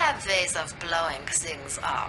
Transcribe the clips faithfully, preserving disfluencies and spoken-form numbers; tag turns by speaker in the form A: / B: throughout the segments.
A: have ways of blowing things up.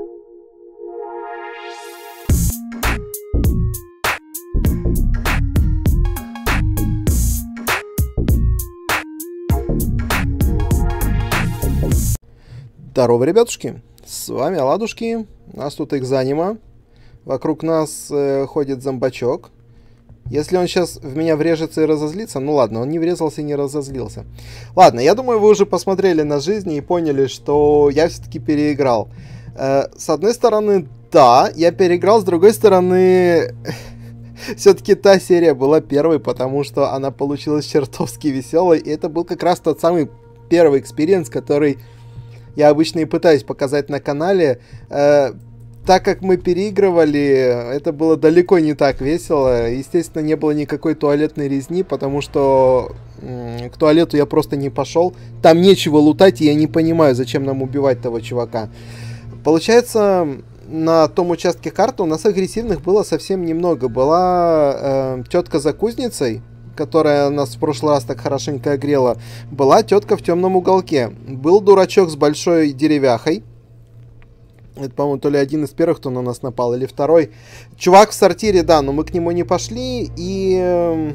B: Здорово, ребятушки, с вами Оладушки, нас тут экзанима, вокруг нас э, ходит зомбачок. Если он сейчас в меня врежется и разозлится, ну ладно, он не врезался и не разозлился. Ладно, я думаю, вы уже посмотрели на жизнь и поняли, что я все-таки переиграл. Э, с одной стороны, да, я переиграл, с другой стороны, все-таки та серия была первой, потому что она получилась чертовски веселой, и это был как раз тот самый первый экспириенс, который я обычно и пытаюсь показать на канале. Э, так как мы переигрывали, это было далеко не так весело. Естественно, не было никакой туалетной резни, потому что м- к туалету я просто не пошел. Там нечего лутать, и я не понимаю, зачем нам убивать того чувака. Получается, на том участке карты у нас агрессивных было совсем немного. Была э, тетка за кузницей, которая нас в прошлый раз так хорошенько огрела. Была тетка в темном уголке. Был дурачок с большой деревяхой. Это, по-моему, то ли один из первых, кто на нас напал, или второй. Чувак в сортире, да, но мы к нему не пошли. И э,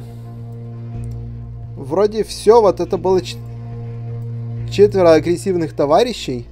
B: вроде все. Вот это было ч- четверо агрессивных товарищей.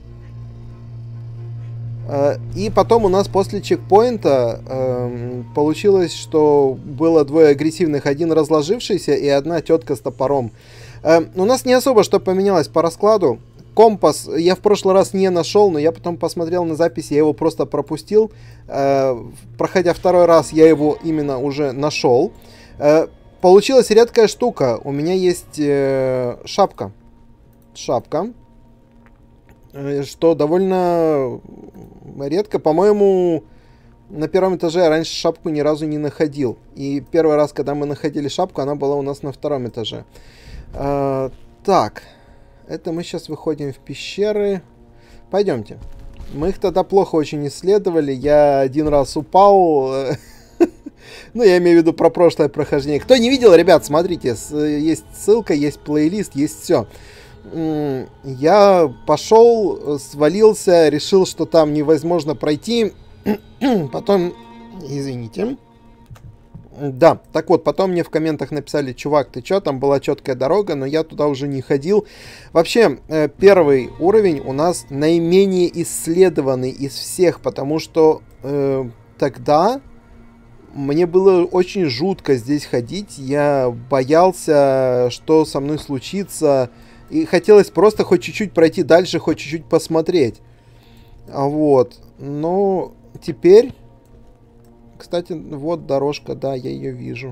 B: И потом у нас после чекпоинта э, получилось, что было двое агрессивных, один разложившийся и одна тетка с топором. Э, у нас не особо что поменялось по раскладу. Компас я в прошлый раз не нашел, но я потом посмотрел на запись, я его просто пропустил. Э, проходя второй раз, я его именно уже нашел. Э, получилась редкая штука. У меня есть э, шапка. Шапка. Что довольно редко. По-моему, на первом этаже я раньше шапку ни разу не находил. И первый раз, когда мы находили шапку, она была у нас на втором этаже. А, так. Это мы сейчас выходим в пещеры. Пойдемте. Мы их тогда плохо очень исследовали. Я один раз упал. Ну, я имею в виду про прошлое прохождение. Кто не видел, ребят, смотрите. Есть ссылка, есть плейлист, есть все. Я пошел, свалился, решил, что там невозможно пройти. Потом, извините. Да, так вот, потом мне в комментах написали: чувак, ты чё, там была четкая дорога, но я туда уже не ходил. Вообще, первый уровень у нас наименее исследованный из всех, потому что э, тогда мне было очень жутко здесь ходить. Я боялся, что со мной случится. И хотелось просто хоть чуть-чуть пройти дальше, хоть чуть-чуть посмотреть. Вот. Но теперь... Кстати, вот дорожка, да, я ее вижу.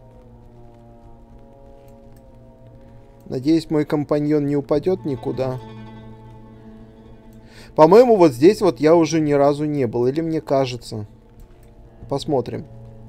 B: Надеюсь, мой компаньон не упадет никуда. По-моему, вот здесь вот я уже ни разу не был. Или мне кажется. Посмотрим.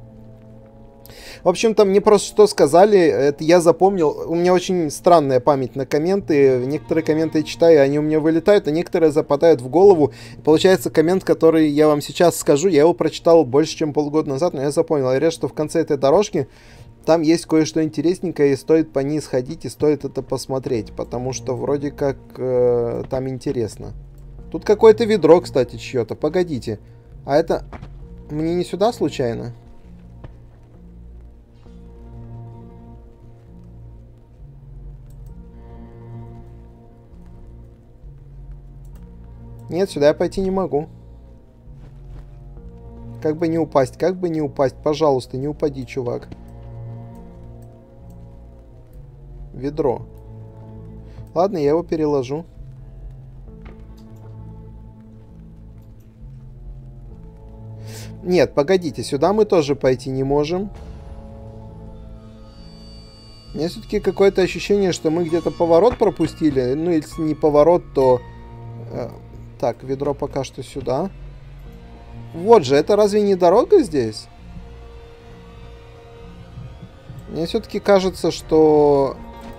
B: В общем-то, мне просто что сказали, это я запомнил. У меня очень странная память на комменты. Некоторые комменты я читаю, они у меня вылетают, а некоторые западают в голову. Получается, коммент, который я вам сейчас скажу, я его прочитал больше, чем полгода назад, но я запомнил. Говорят, что в конце этой дорожки там есть кое-что интересненькое, и стоит по ней сходить, и стоит это посмотреть, потому что вроде как э, там интересно. Тут какое-то ведро, кстати, чье-то. Погодите. А это мне не сюда случайно? Нет, сюда я пойти не могу. Как бы не упасть, как бы не упасть. Пожалуйста, не упади, чувак. Ведро. Ладно, я его переложу. Нет, погодите, сюда мы тоже пойти не можем. У меня все-таки какое-то ощущение, что мы где-то поворот пропустили. Ну, если не поворот, то... Так, ведро пока что сюда. Вот же, это разве не дорога здесь? Мне все-таки кажется, что...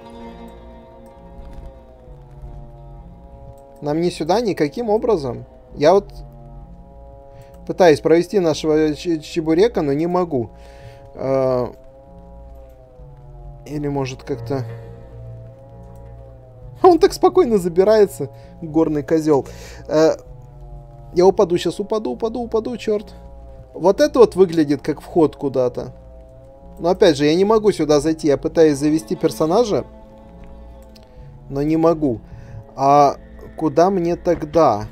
B: Нам не сюда никаким образом. Я вот пытаюсь провести нашего чебурека, но не могу. Или может как-то... Он так спокойно забирается, горный козел. Я упаду сейчас, упаду, упаду, упаду, черт. Вот это вот выглядит как вход куда-то. Но опять же, я не могу сюда зайти. Я пытаюсь завести персонажа, но не могу. А куда мне тогда?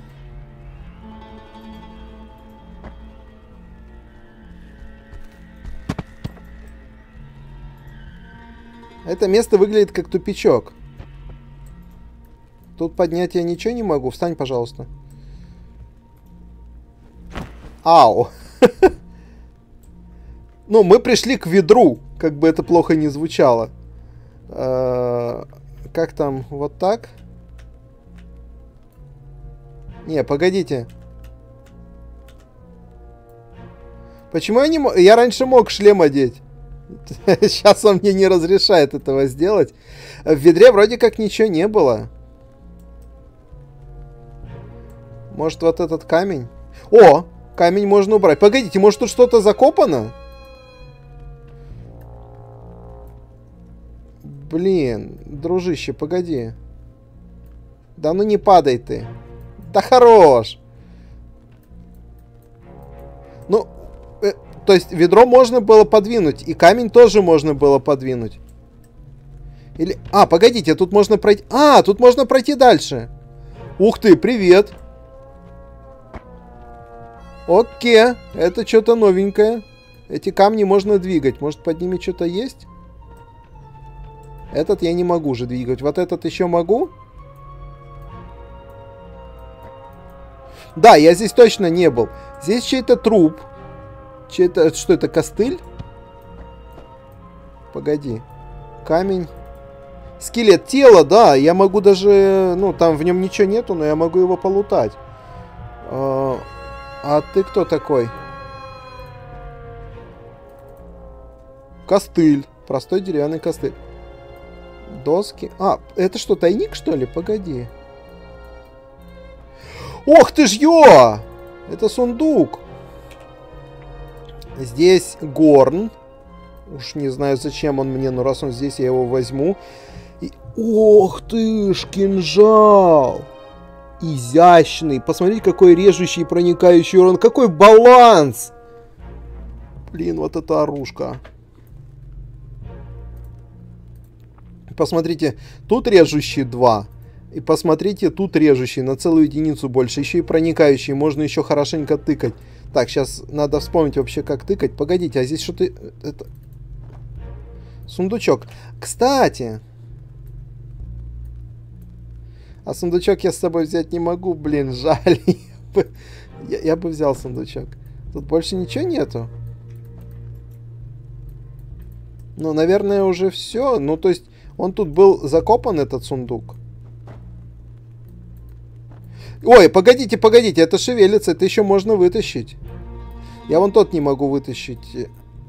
B: Это место выглядит как тупичок. Тут поднять я ничего не могу. Встань, пожалуйста. Ау. Ну, мы пришли к ведру. Как бы это плохо не звучало. Как там? Вот так? Не, погодите. Почему я не мог? Я раньше мог шлем одеть. Сейчас он мне не разрешает этого сделать. В ведре вроде как ничего не было. Может, вот этот камень? О! Камень можно убрать. Погодите, может, тут что-то закопано? Блин, дружище, погоди. Да ну не падай ты. Да хорош. Ну, э, то есть ведро можно было подвинуть, и камень тоже можно было подвинуть. Или... А, погодите, тут можно пройти... А, тут можно пройти дальше. Ух ты, привет. Окей, это что-то новенькое. Эти камни можно двигать. Может, под ними что-то есть? Этот я не могу уже двигать. Вот этот еще могу? Да, я здесь точно не был. Здесь чей-то труп. Чей-то... Что это, костыль? Погоди. Камень. Скелет тела, да. Я могу даже... Ну, там в нем ничего нету, но я могу его полутать. А, а ты кто такой? Костыль. Простой деревянный костыль. Доски. А, это что, тайник, что ли? Погоди. Ох ты ж ё! Это сундук. Здесь горн. Уж не знаю, зачем он мне, но раз он здесь, я его возьму. И... Ох ты ж, кинжал! Изящный. Посмотрите, какой режущий и проникающий урон. Какой баланс! Блин, вот это оружка. Посмотрите, тут режущий два. И посмотрите, тут режущий на целую единицу больше. Еще и проникающий. Можно еще хорошенько тыкать. Так, сейчас надо вспомнить вообще, как тыкать. Погодите, а здесь что-то... Это... Сундучок. Кстати... А сундучок я с собой взять не могу. Блин, жаль. я, я бы взял сундучок. Тут больше ничего нету. Ну, наверное, уже все. Ну, то есть... Он тут был закопан, этот сундук. Ой, погодите, погодите, это шевелится, это еще можно вытащить. Я вон тот не могу вытащить.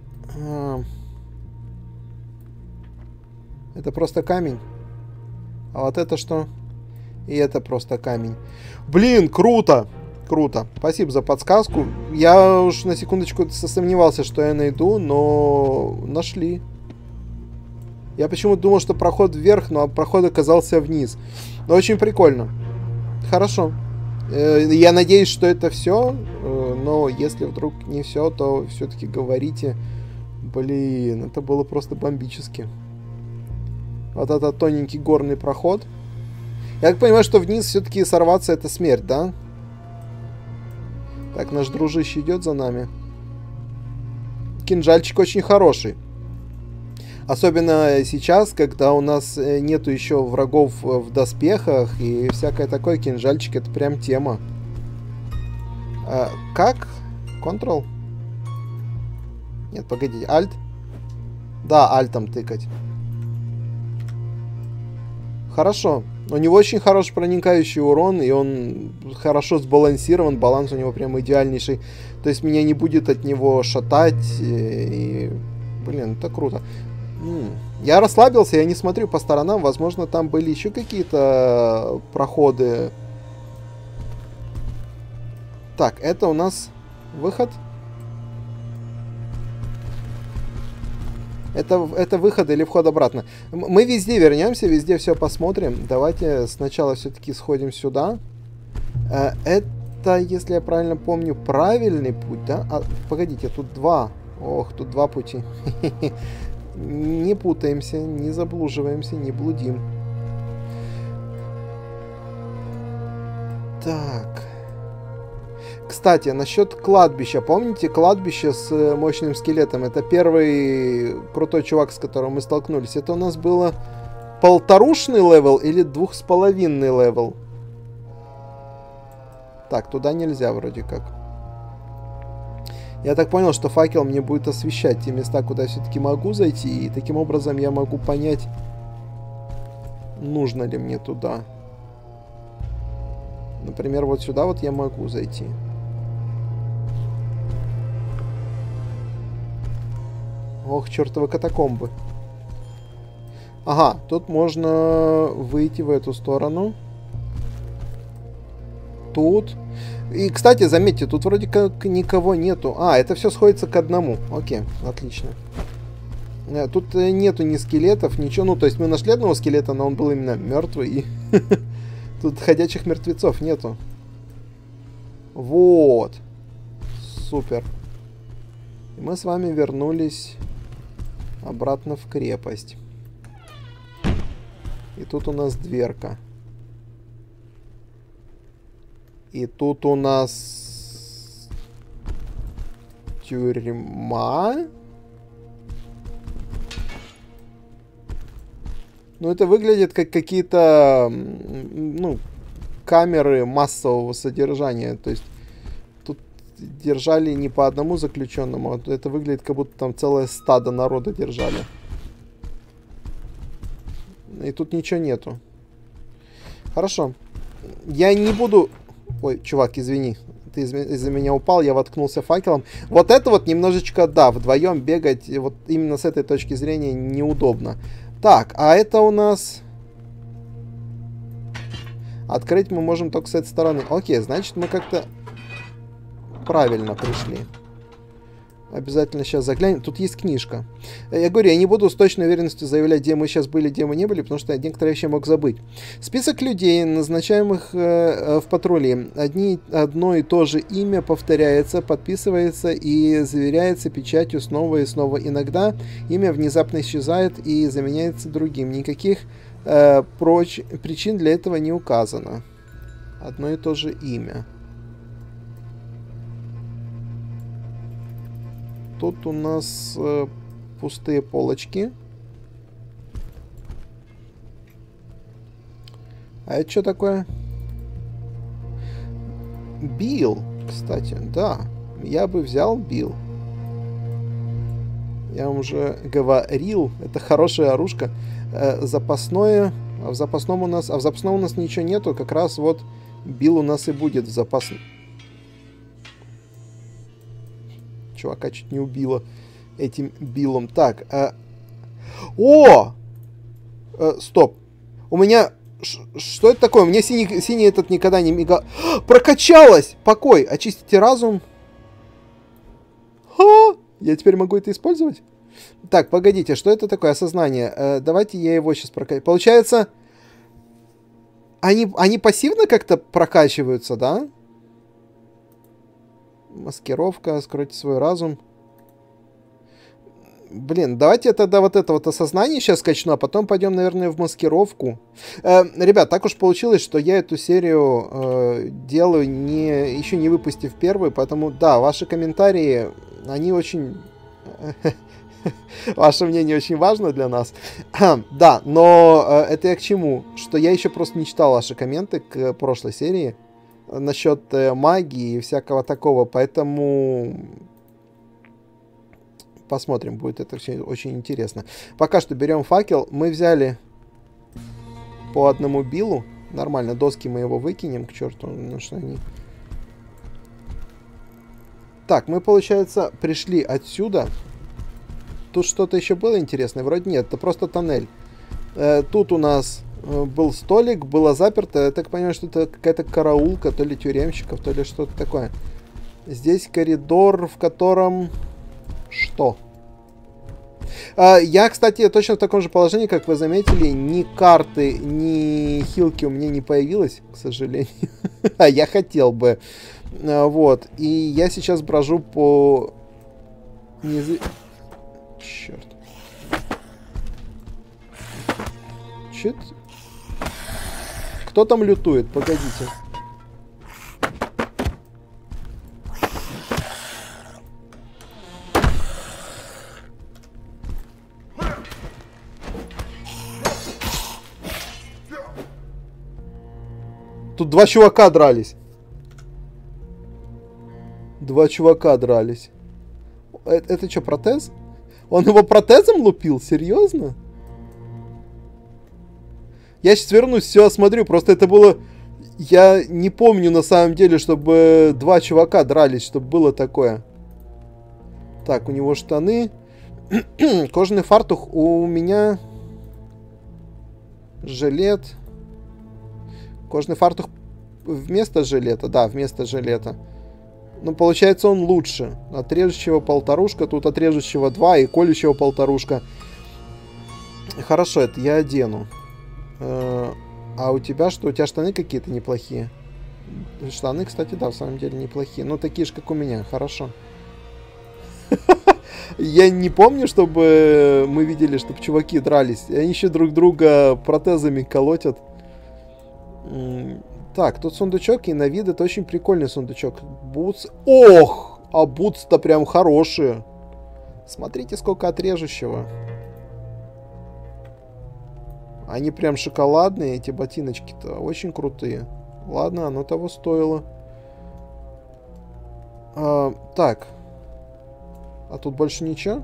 B: Это просто камень. А вот это что? И это просто камень. Блин, круто! Круто. Спасибо за подсказку. Я уж на секундочку сомневался, что я найду, но нашли. Я почему-то думал, что проход вверх, но проход оказался вниз. Но очень прикольно. Хорошо. Я надеюсь, что это все. Но если вдруг не все, то все-таки говорите. Блин, это было просто бомбически. Вот этот тоненький горный проход. Я так понимаю, что вниз все-таки сорваться это смерть, да? Так, наш дружище идет за нами. Кинжальчик очень хороший. Особенно сейчас, когда у нас нету еще врагов в доспехах и всякое такое, кинжальчик это прям тема. А, как? Ctrl? Нет, погодите, Alt? Да, альтом тыкать. Хорошо. У него очень хороший проникающий урон, и он хорошо сбалансирован, баланс у него прям идеальнейший. То есть меня не будет от него шатать, и... Блин, это круто. Я расслабился, я не смотрю по сторонам. Возможно, там были еще какие-то проходы. Так, это у нас выход. Это, это выход или вход обратно. Мы везде вернемся, везде все посмотрим. Давайте сначала все-таки сходим сюда. Это, если я правильно помню, правильный путь, да? А, погодите, тут два. Ох, тут два пути. Не путаемся, не заблуживаемся, не блудим. Так. Кстати, насчет кладбища. Помните кладбище с мощным скелетом? Это первый крутой чувак, с которым мы столкнулись. Это у нас было полторушный левел или двух с половиной левел? Так, туда нельзя вроде как. Я так понял, что факел мне будет освещать те места, куда я все-таки могу зайти. И таким образом я могу понять, нужно ли мне туда. Например, вот сюда вот я могу зайти. Ох, чертовы катакомбы. Ага, тут можно выйти в эту сторону. Тут. И, кстати, заметьте, тут вроде как никого нету. А, это все сходится к одному. Окей, отлично. Тут нету ни скелетов, ничего. Ну, то есть мы нашли одного скелета, но он был именно мертвый. И тут ходячих мертвецов нету. Вот. Супер. И мы с вами вернулись обратно в крепость. И тут у нас дверка. И тут у нас тюрьма. Ну, это выглядит как какие-то, ну, камеры массового содержания. То есть тут держали не по одному заключенному, а это выглядит, как будто там целое стадо народа держали. И тут ничего нету. Хорошо. Я не буду... Ой, чувак, извини. Ты из-за меня упал, я воткнулся факелом. Вот это вот немножечко, да, вдвоем бегать, вот именно с этой точки зрения неудобно. Так, а это у нас... Открыть мы можем только с этой стороны. Окей, значит, мы как-то правильно пришли. Обязательно сейчас заглянем. Тут есть книжка. Я говорю, я не буду с точной уверенностью заявлять, где мы сейчас были, где мы не были, потому что я некоторые вещи мог забыть. Список людей, назначаемых э, в патрули. Одни, одно и то же имя повторяется, подписывается и заверяется печатью снова и снова. Иногда имя внезапно исчезает и заменяется другим. Никаких э, проч... причин для этого не указано. Одно и то же имя. Тут у нас э, пустые полочки. А это что такое? Билл, кстати, да. Я бы взял Билл. Я вам уже говорил, это хорошая оружка. Э, запасное. А в запасном у нас. А в запасном у нас ничего нету. Как раз вот Билл у нас и будет в запасном. Чувака чуть не убило этим Биллом. Так. Э... О! Э, стоп. У меня... Ш что это такое? У меня синий, синий этот никогда не мигал. Прокачалось! Покой! Очистите разум. Ха! Я теперь могу это использовать? Так, погодите. Что это такое? Осознание. Э, давайте я его сейчас прокачаю. Получается... Они, они пассивно как-то прокачиваются, да? Маскировка, скройте свой разум. Блин, давайте тогда вот это вот осознание сейчас качну, а потом пойдем, наверное, в маскировку. Э, ребят, так уж получилось, что я эту серию э, делаю, не, еще не выпустив первую, поэтому, да, ваши комментарии, они очень... Ваше мнение очень важно для нас. Да, но э, это я к чему? Что я еще просто не читал ваши комменты к прошлой серии. Насчет э, магии и всякого такого, поэтому посмотрим, будет это все очень интересно. Пока что берем факел, мы взяли по одному Биллу, нормально, доски мы его выкинем, к черту, ну что они... Так, мы, получается, пришли отсюда, тут что-то еще было интересное, вроде нет, это просто тоннель. Э, тут у нас... Был столик, было заперто. Я так понимаю, что это какая-то караулка, то ли тюремщиков, то ли что-то такое. Здесь коридор, в котором... Что? А, я, кстати, точно в таком же положении, как вы заметили, ни карты, ни хилки у меня не появилось, к сожалению. А я хотел бы. А, вот. И я сейчас брожу по... Низы... Черт. Чё-то... Кто там лютует? Погодите. Тут два чувака дрались. Два чувака дрались. Это, это что, протез? Он его протезом лупил? Серьезно? Я сейчас вернусь, все осмотрю. Просто это было... Я не помню на самом деле, чтобы два чувака дрались, чтобы было такое. Так, у него штаны. Кожаный фартух у меня. Жилет. Кожаный фартух вместо жилета. Да, вместо жилета. Ну, получается, он лучше. От режущего полторушка. Тут от режущего два и колющего полторушка. Хорошо, это я одену. А у тебя что? У тебя штаны какие-то неплохие. Штаны, кстати, да, в самом деле неплохие. Ну, такие же, как у меня. Хорошо. Я не помню, чтобы мы видели, чтобы чуваки дрались. Они еще друг друга протезами колотят. Так, тут сундучок, и на вид это очень прикольный сундучок. Бутс. Ох! А бутс-то прям хорошие. Смотрите, сколько от режущего. Они прям шоколадные, эти ботиночки-то. Очень крутые. Ладно, оно того стоило. А, так. А тут больше ничего?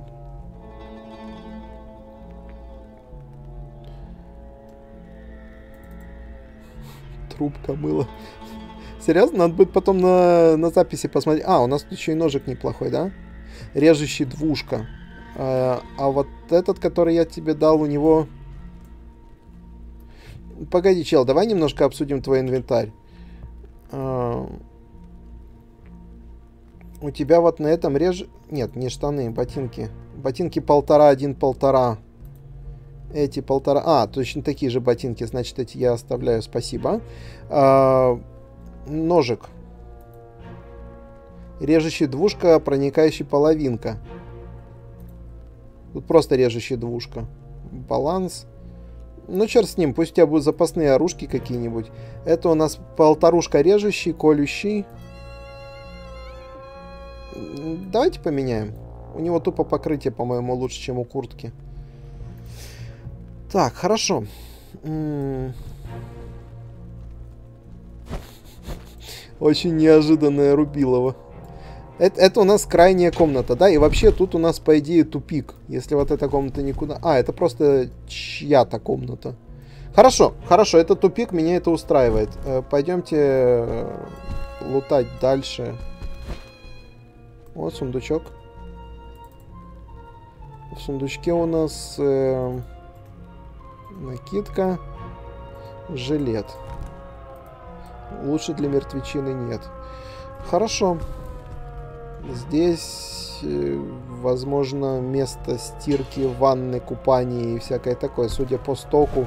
B: Трубка мыла. Серьезно? Надо будет потом на, на записи посмотреть. А, у нас тут еще и ножик неплохой, да? Режущий двушка. А, а вот этот, который я тебе дал, у него... Погоди, чел, давай немножко обсудим твой инвентарь. А... У тебя вот на этом реж... Нет, не штаны, ботинки. Ботинки полтора, один полтора. Эти полтора... А, точно такие же ботинки, значит, эти я оставляю, спасибо. А... Ножик. Режущий двушка, проникающий половинка. Тут просто режущий двушка. Баланс. Ну, черт с ним, пусть у тебя будут запасные оружки какие-нибудь. Это у нас полторушка режущий, колющий. Давайте поменяем. У него тупо покрытие, по-моему, лучше, чем у куртки. Так, хорошо. Очень неожиданное рубилово. Это, это у нас крайняя комната, да? И вообще тут у нас, по идее, тупик. Если вот эта комната никуда... А, это просто чья-то комната. Хорошо, хорошо, это тупик, меня это устраивает. Э, пойдемте э, лутать дальше. Вот сундучок. В сундучке у нас э, накидка, жилет. Лучше для мертвечины нет. Хорошо. Здесь, э, возможно, место стирки, ванны, купания и всякое такое. Судя по стоку.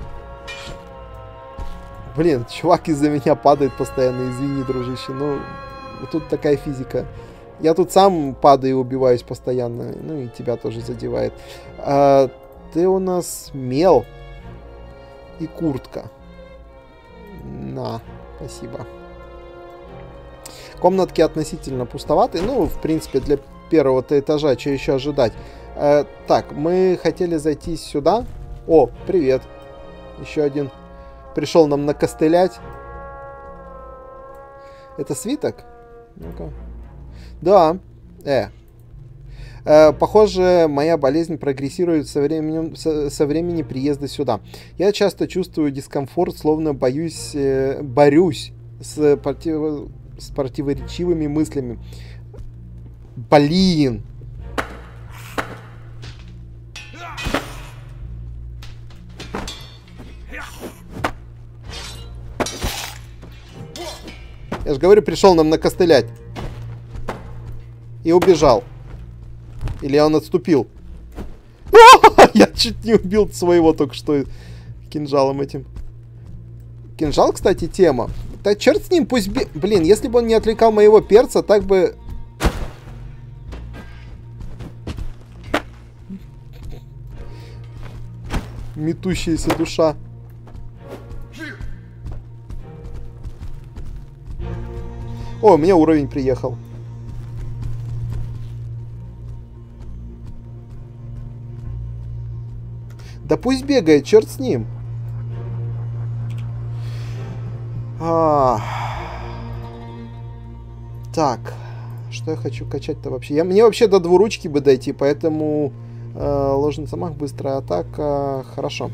B: Блин, чувак из-за меня падает постоянно. Извини, дружище. Ну, тут такая физика. Я тут сам падаю и убиваюсь постоянно. Ну и тебя тоже задевает. А, ты у нас мел и куртка. На, спасибо. Комнатки относительно пустоваты. Ну, в принципе, для первого-то этажа, что еще ожидать. А, так, мы хотели зайти сюда. О, привет. Еще один пришел нам накостылять. Это свиток? Ну-ка. Да. Э. э. Похоже, моя болезнь прогрессирует со временем, со, со времени приезда сюда. Я часто чувствую дискомфорт, словно боюсь, э, борюсь с, против, с противоречивыми мыслями. Блин. Я же говорю, пришел нам накостылять. И убежал. Или он отступил. А! Я чуть не убил своего только что кинжалом этим. Кинжал, кстати, тема. Да черт с ним, пусть... Би... Блин, если бы он не отвлекал моего перца, так бы... Метущаяся душа. О, у меня уровень приехал. Да пусть бегает, черт с ним. А... Так, что я хочу качать-то вообще? Я, мне вообще до двуручки бы дойти, поэтому э, ложный замах, быстрая атака, хорошо.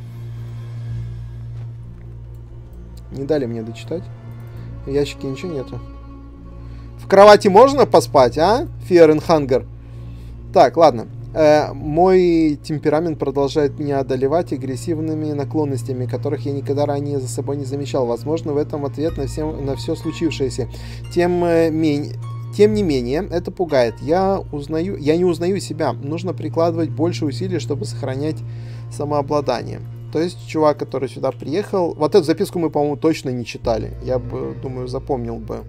B: Не дали мне дочитать. В ящике ничего нету. В кровати можно поспать, а? Fear and Hunger. Так, ладно. Э, мой темперамент продолжает меня одолевать агрессивными наклонностями, которых я никогда ранее за собой не замечал. Возможно, в этом ответ на, всем, на все случившееся. Тем, э, мень, тем не менее, это пугает. Я, узнаю, я не узнаю себя. Нужно прикладывать больше усилий, чтобы сохранять самообладание. То есть, чувак, который сюда приехал... Вот эту записку мы, по-моему, точно не читали. Я бы, думаю, запомнил бы.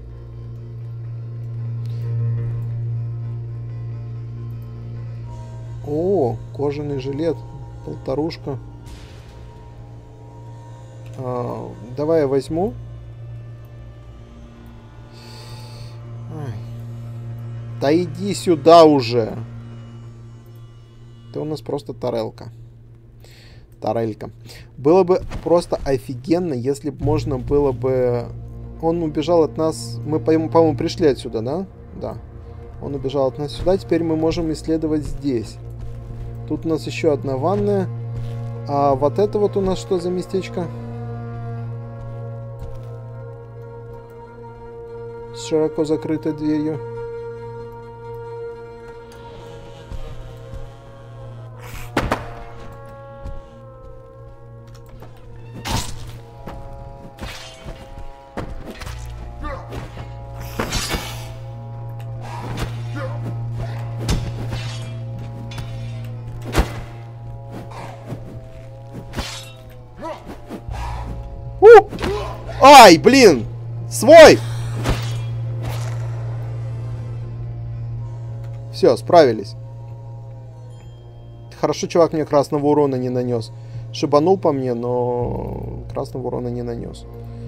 B: О, кожаный жилет, полторушка. А, давай я возьму. Ай. Да иди сюда уже. Ты у нас просто тарелка. Тарелька. Было бы просто офигенно, если бы можно было бы... Он убежал от нас... Мы, по-моему, пришли отсюда, да? Да. Он убежал от нас сюда. Теперь мы можем исследовать здесь. Тут у нас еще одна ванная. А вот это вот у нас что за местечко? С широко закрытой дверью. Ай, блин! Свой! Все, справились. Хорошо, чувак мне красного урона не нанес. Шибанул по мне, но красного урона не нанес.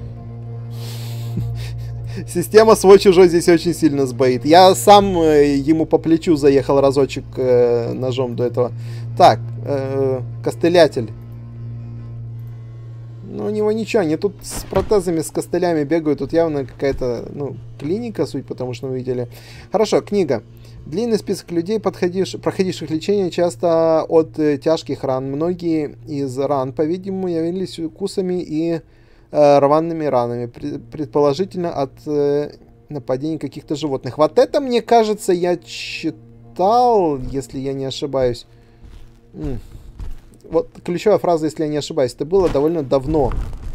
B: Система свой-чужой здесь очень сильно сбоит. Я сам ему по плечу заехал разочек ножом до этого. Так, костылятель. Ну, у него ничего, они тут с протезами, с костылями бегают. Тут явно какая-то, ну, клиника, суть, потому что мы видели. Хорошо, книга. Длинный список людей, подходивших, проходивших лечение, часто от э, тяжких ран. Многие из ран, по-видимому, явились укусами и э, рваными ранами. Пред, предположительно, от э, нападений каких-то животных. Вот это, мне кажется, я читал, если я не ошибаюсь. М. Вот ключевая фраза, если я не ошибаюсь, это было довольно давно.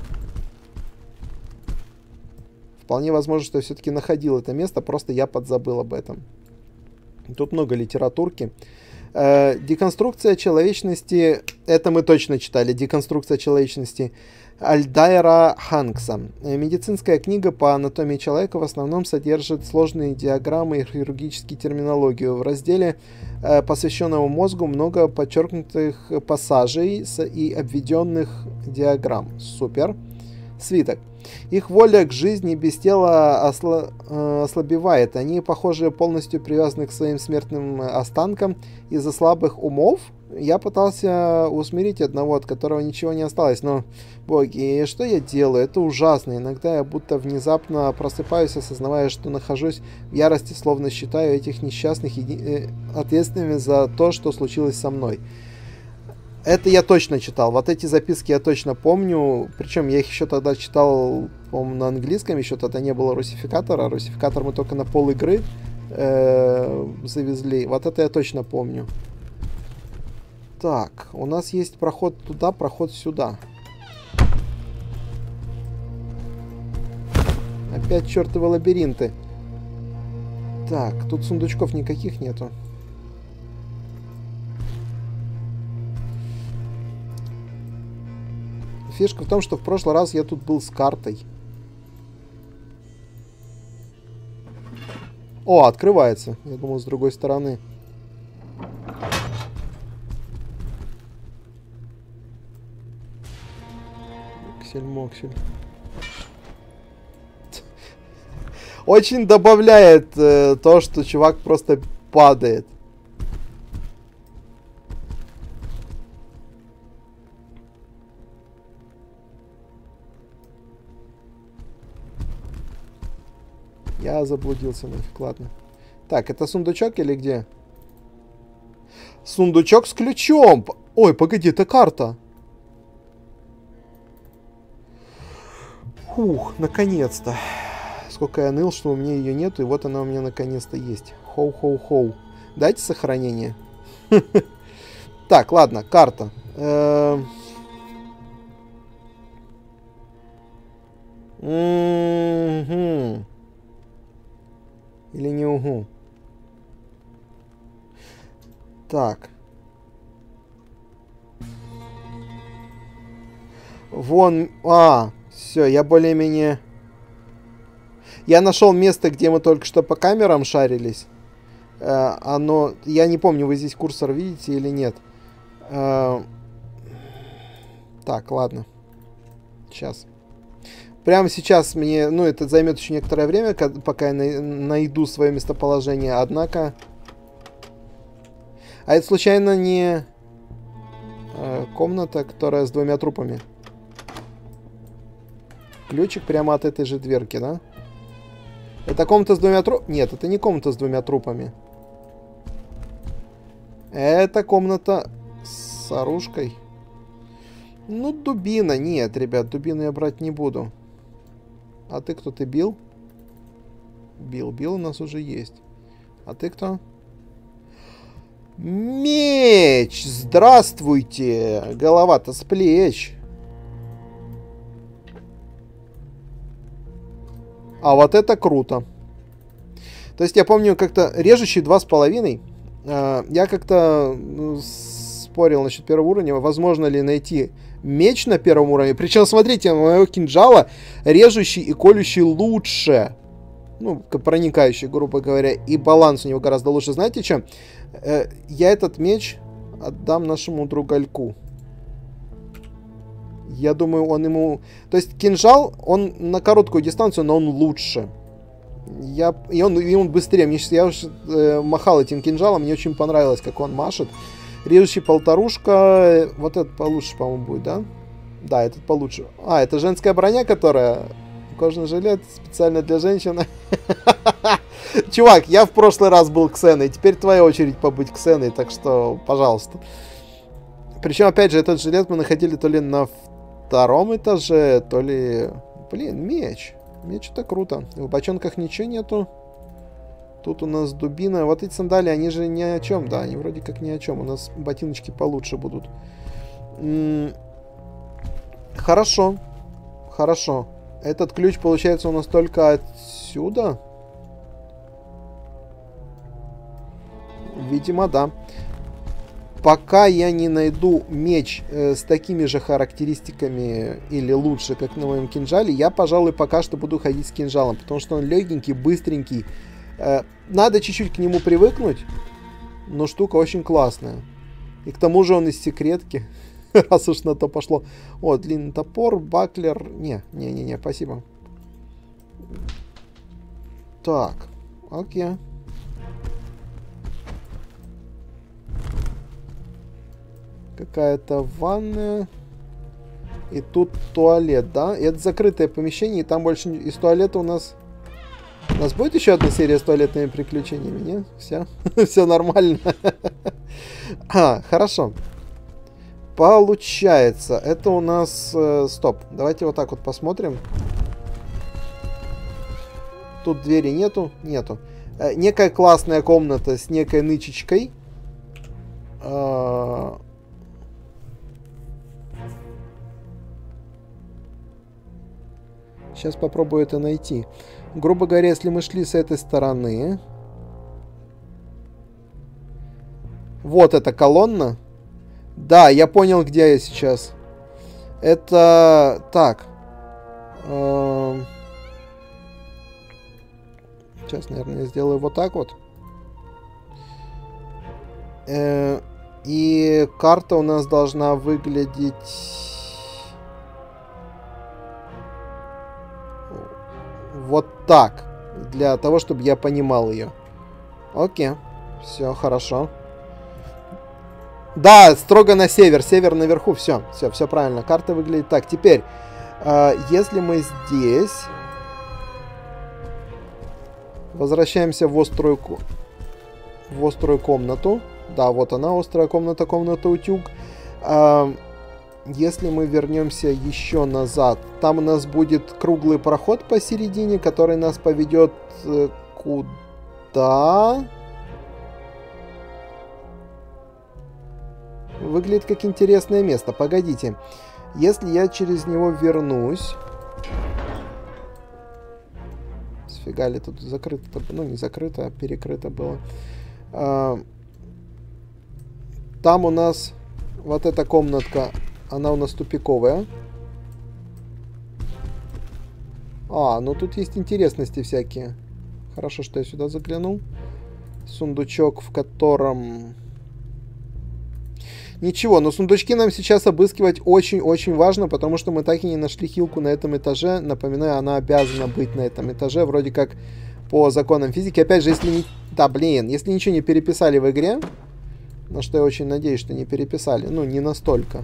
B: Вполне возможно, что я все-таки находил это место, просто я подзабыл об этом. Тут много литературки. Э, деконструкция человечности, это мы точно читали, деконструкция человечности Альдайра Ханкса. Медицинская книга по анатомии человека в основном содержит сложные диаграммы и хирургические терминологию. В разделе, э, посвященному мозгу, много подчеркнутых пассажей и обведенных диаграмм. Супер. Свиток. Их воля к жизни без тела осла... э, ослабевает. Они, похоже, полностью привязаны к своим смертным останкам из-за слабых умов. Я пытался усмирить одного, от которого ничего не осталось, но, боги, что я делаю? Это ужасно. Иногда я будто внезапно просыпаюсь, осознавая, что нахожусь в ярости, словно считаю этих несчастных еди... э, ответственными за то, что случилось со мной. Это я точно читал. Вот эти записки я точно помню. Причем я их еще тогда читал, по-моему, на английском. Еще тогда не было русификатора. Русификатор мы только на пол игры э, завезли. Вот это я точно помню. Так, у нас есть проход туда, проход сюда. Опять чертовы лабиринты. Так, тут сундучков никаких нету. Фишка в том, что в прошлый раз я тут был с картой. О, открывается. Я думал, с другой стороны. Моксель-моксель. Очень добавляет э, то, что чувак просто падает. Я заблудился нафиг, ладно. Так, это сундучок или где? Сундучок с ключом! Ой, погоди, это карта. Фух, наконец-то. Сколько я ныл, что у меня ее нету, и вот она у меня наконец-то есть. Хоу-хоу-хоу. Дайте сохранение. Так, ладно, карта. Или не угу. Так. Вон... А, все, я более-менее... Я нашел место, где мы только что по камерам шарились. Э, оно... Я не помню, вы здесь курсор видите или нет. Э, так, ладно. Сейчас. Прямо сейчас мне... Ну, это займет еще некоторое время, пока я найду свое местоположение. Однако... А это случайно не... Э, комната, которая с двумя трупами? Ключик прямо от этой же дверки, да? Это комната с двумя трупами? Нет, это не комната с двумя трупами. Это комната с оружкой. Ну, дубина. Нет, ребят, дубину я брать не буду. А ты кто? Ты бил? Бил. Бил у нас уже есть. А ты кто? Меч! Здравствуйте! Голова-то с плеч. А вот это круто. То есть я помню как-то режущий два с половиной. Э, я как-то ну, спорил насчет первого уровня. Возможно ли найти меч на первом уровне? Причем, смотрите, у моего кинжала режущий и колющий лучше. Ну, проникающий, грубо говоря. И баланс у него гораздо лучше. Знаете что? Э, я этот меч отдам нашему другальку. Я думаю, он ему... То есть кинжал, он на короткую дистанцию, но он лучше. Я... И, он, и он быстрее. Мне, я уже э, махал этим кинжалом, мне очень понравилось, как он машет. Режущий полторушка. Вот этот получше, по-моему, будет, да? Да, этот получше. А, это женская броня, которая... Кожаный жилет специально для женщин. Чувак, я в прошлый раз был Ксеной. Теперь твоя очередь побыть Ксеной, так что, пожалуйста. Причем, опять же, этот жилет мы находили то ли на втором этаже, то ли... Блин, меч. Меч это круто. В бочонках ничего нету. Тут у нас дубина. Вот эти сандалии, они же ни о чем, да. Они вроде как ни о чем. У нас ботиночки получше будут. М-м- хорошо. Хорошо. Этот ключ, получается, у нас только отсюда? Видимо, да. Пока я не найду меч э, с такими же характеристиками или лучше, как на моем кинжале, я, пожалуй, пока что буду ходить с кинжалом, потому что он легенький, быстренький. Э, надо чуть-чуть к нему привыкнуть, но штука очень классная. И к тому же он из секретки, раз уж на то пошло. О, длинный топор, баклер. Не, не-не-не, спасибо. Так, окей. Какая-то ванная. И тут туалет, да? И это закрытое помещение, и там больше... Из туалета у нас... У нас будет еще одна серия с туалетными приключениями, нет? Все? Все нормально. А, хорошо. Получается, это у нас... Э, стоп, давайте вот так вот посмотрим. Тут двери нету? Нету. Э, некая классная комната с некой нычечкой. Э, Сейчас попробую это найти. Грубо говоря, если мы шли с этой стороны... Вот эта колонна. Да, я понял, где я сейчас. Это... Так. Эм... Сейчас, наверное, я сделаю вот так вот. Э... И карта у нас должна выглядеть... Вот так. Для того, чтобы я понимал ее. Окей. Все, хорошо. Да, строго на север. Север наверху. Все, все, все правильно. Карта выглядит так. Теперь, э, если мы здесь... Возвращаемся в острую, в острую комнату. Да, вот она, острая комната, комната-утюг. Э, если мы вернемся еще назад, там у нас будет круглый проход посередине, который нас поведет э, куда? Выглядит как интересное место. Погодите. Если я через него вернусь... Сфига ли тут закрыто? Ну, не закрыто, а перекрыто было. А, там у нас вот эта комнатка, она у нас тупиковая. А, ну тут есть интересности всякие. Хорошо, что я сюда заглянул. Сундучок, в котором... Ничего, но сундучки нам сейчас обыскивать очень-очень важно, потому что мы так и не нашли хилку на этом этаже. Напоминаю, она обязана быть на этом этаже, вроде как по законам физики. Опять же, если не... Да, блин, если ничего не переписали в игре, на что я очень надеюсь, что не переписали, ну, не настолько,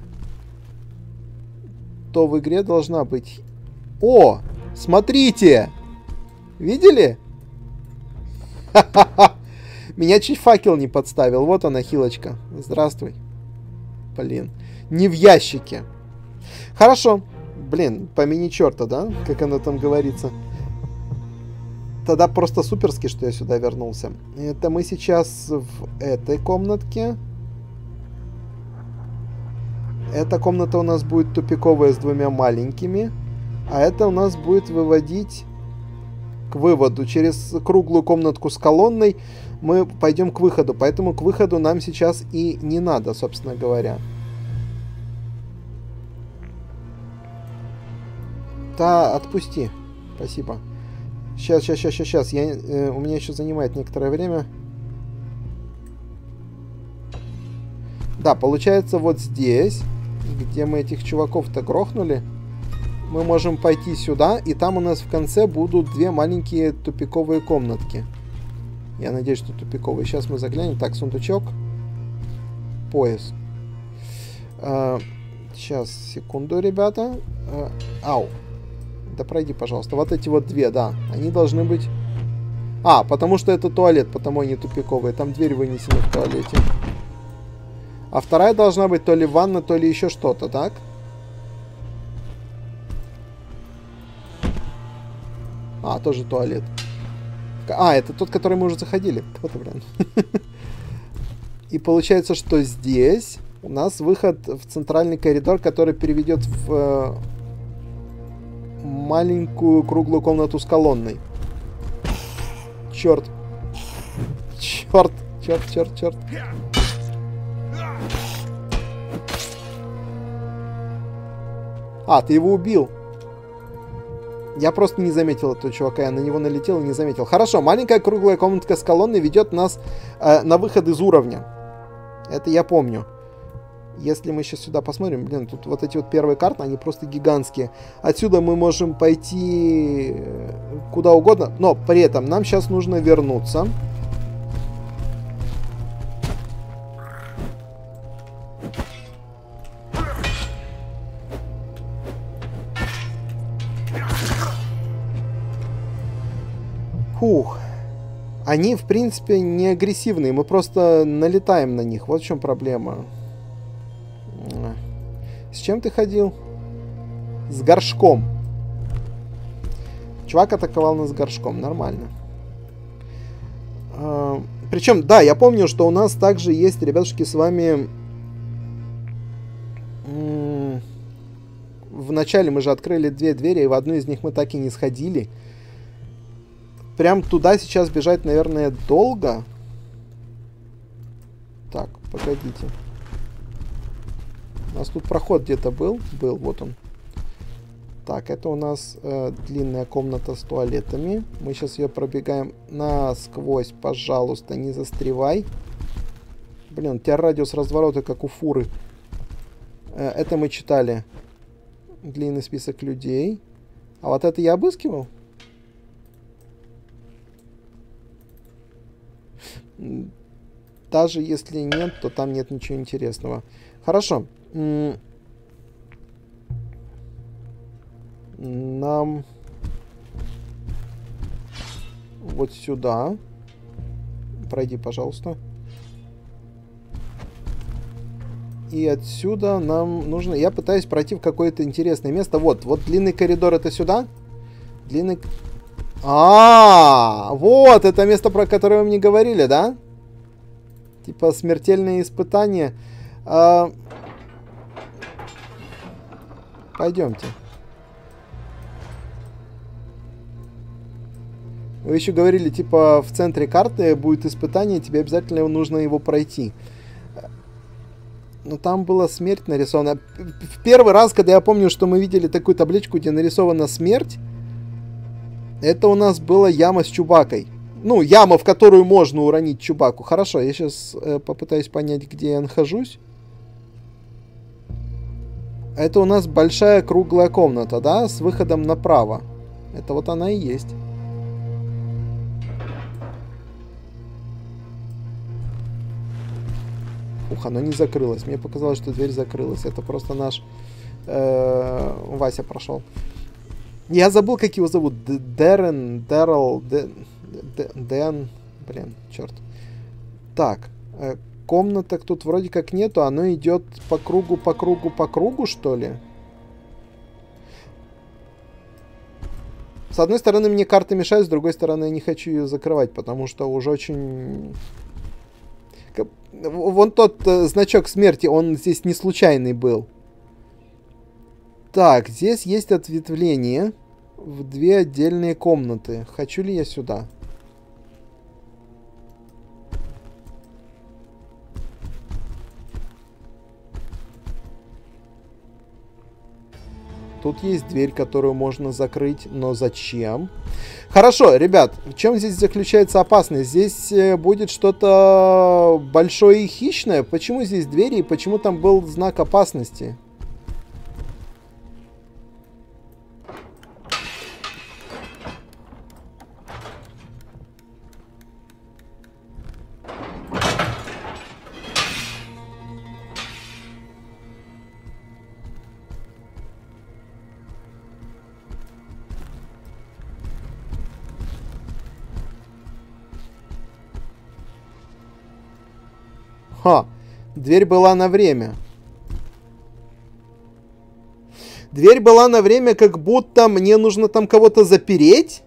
B: то в игре должна быть... О, смотрите! Видели? Ха-ха-ха! Меня чуть факел не подставил. Вот она, хилочка. Здравствуй. Блин. Не в ящике. Хорошо. Блин, помяни черта, да? Как оно там говорится. Тогда просто суперски, что я сюда вернулся. Это мы сейчас в этой комнатке. Эта комната у нас будет тупиковая с двумя маленькими. А это у нас будет выводить к выводу. Через круглую комнатку с колонной мы пойдем к выходу. Поэтому к выходу нам сейчас и не надо, собственно говоря. Да, отпусти. Спасибо. Сейчас, сейчас, сейчас, сейчас, сейчас. Я, э, у меня еще занимает некоторое время. Да, получается вот здесь, где мы этих чуваков-то грохнули, мы можем пойти сюда, и там у нас в конце будут две маленькие тупиковые комнатки. Я надеюсь, что тупиковые. Сейчас мы заглянем. Так, сундучок. Пояс. А, сейчас, секунду, ребята. А, ау. Да пройди, пожалуйста. Вот эти вот две, да. Они должны быть... А, потому что это туалет, потому они тупиковые. Там дверь вынесена в туалете. А вторая должна быть то ли ванна, то ли еще что-то, так? А, тоже туалет. А, это тот, который мы уже заходили. Вот, блин. И получается, что здесь у нас выход в центральный коридор, который переведет в э, маленькую круглую комнату с колонной. Черт. Черт, черт, черт, черт. А, ты его убил. Я просто не заметил этого чувака, я на него налетел и не заметил. Хорошо, маленькая круглая комнатка с колонной ведет нас э, на выход из уровня. Это я помню. Если мы сейчас сюда посмотрим, блин, тут вот эти вот первые карты, они просто гигантские. Отсюда мы можем пойти куда угодно, но при этом нам сейчас нужно вернуться. Фух. Они, в принципе, не агрессивные. Мы просто налетаем на них. Вот в чем проблема. С чем ты ходил? С горшком. Чувак атаковал нас с горшком. Нормально. А, причем, да, я помню, что у нас также есть, ребятушки, с вами... В начале мы же открыли две двери, и в одну из них мы так и не сходили. Прям туда сейчас бежать, наверное, долго. Так, погодите. У нас тут проход где-то был. Был, вот он. Так, это у нас э, длинная комната с туалетами. Мы сейчас ее пробегаем насквозь. Пожалуйста, не застревай. Блин, у тебя радиус разворота, как у фуры. Э, это мы читали. Длинный список людей. А вот это я обыскивал? Даже если нет, то там нет ничего интересного. Хорошо. Нам вот сюда. Пройди, пожалуйста. И отсюда нам нужно... Я пытаюсь пройти в какое-то интересное место. Вот, вот длинный коридор это сюда. Длинный... А, -а, а, вот это место, про которое вы мне говорили, да? Типа смертельные испытания. А... Пойдемте. Вы еще говорили, типа, в центре карты будет испытание, тебе обязательно нужно его пройти. Но там была смерть нарисована. В первый раз, когда я помню, что мы видели такую табличку, где нарисована смерть, это у нас была яма с Чубакой. Ну, яма, в которую можно уронить Чубаку. Хорошо, я сейчас э, попытаюсь понять, где я нахожусь. Это у нас большая круглая комната, да, с выходом направо. Это вот она и есть. Ух, она не закрылась. Мне показалось, что дверь закрылась. Это просто наш э, Вася прошел. Я забыл, как его зовут. Дэрен, Дэрл, Дэн. Блин, черт. Так, э, комнаток тут вроде как нету. Оно идет по кругу, по кругу, по кругу, что ли? С одной стороны, мне карты мешают, с другой стороны, я не хочу ее закрывать, потому что уже очень... Вон тот э, значок смерти, он здесь не случайный был. Так, здесь есть ответвление в две отдельные комнаты. Хочу ли я сюда? Тут есть дверь, которую можно закрыть, но зачем? Хорошо, ребят, в чем здесь заключается опасность? Здесь будет что-то большое и хищное. Почему здесь двери и почему там был знак опасности? Ха, дверь была на время. Дверь была на время, как будто мне нужно там кого-то запереть.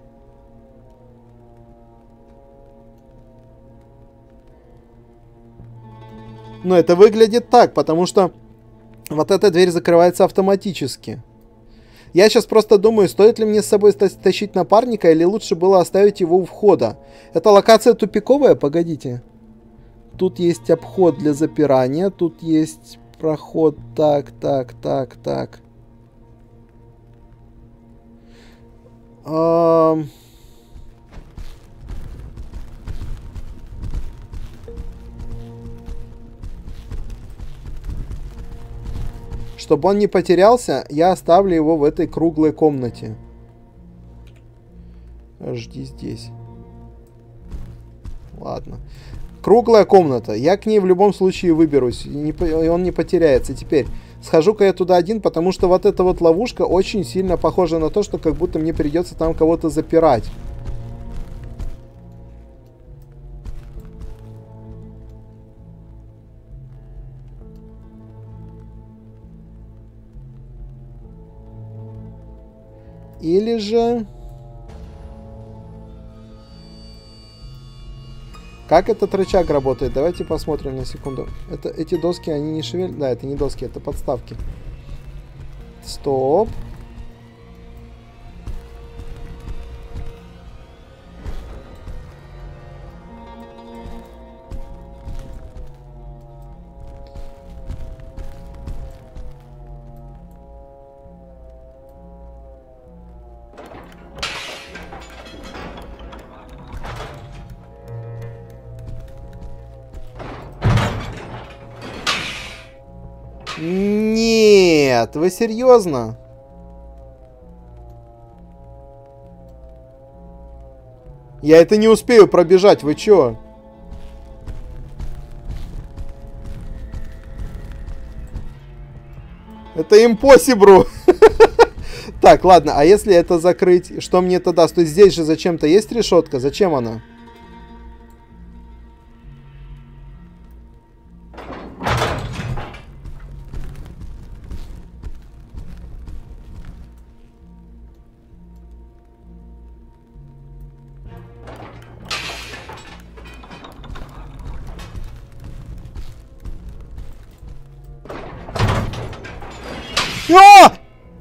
B: Но это выглядит так, потому что вот эта дверь закрывается автоматически. Я сейчас просто думаю, стоит ли мне с собой тащить напарника, или лучше было оставить его у входа. Эта локация тупиковая? Погодите. Тут есть обход для запирания. Тут есть проход. Так, так, так, так. А... Чтобы он не потерялся, я оставлю его в этой круглой комнате. Жди здесь. Ладно. Круглая комната. Я к ней в любом случае выберусь. И, не, и он не потеряется. Теперь схожу-ка я туда один, потому что вот эта вот ловушка очень сильно похожа на то, что как будто мне придется там кого-то запирать. Или же... Как этот рычаг работает? Давайте посмотрим на секунду. Это, эти доски, они не шевелят? Да, это не доски, это подставки. Стоп. Нет, вы серьезно? Я это не успею пробежать, вы чё? Это impossible. Так, ладно, а если это закрыть, что мне это даст? То есть здесь же зачем-то есть решетка? Зачем она? А!